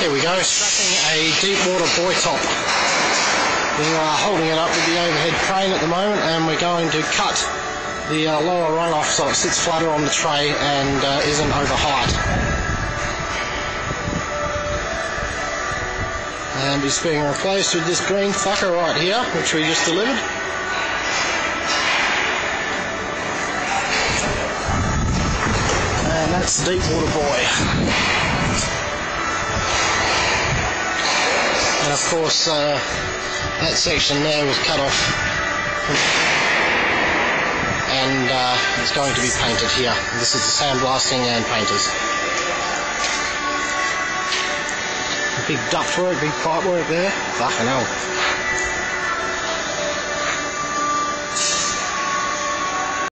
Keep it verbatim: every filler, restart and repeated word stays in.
Here we go, strapping a deep water buoy top. We're uh, holding it up with the overhead crane at the moment, and we're going to cut the uh, lower runoff so it sits flatter on the tray and uh, isn't over height. And it's being replaced with this green fucker right here, which we just delivered. And that's the deep water buoy. And of course, uh, that section there was cut off, and uh, it's going to be painted here. This is the sandblasting and painters. Big duct work, big pipe work there. Fucking hell.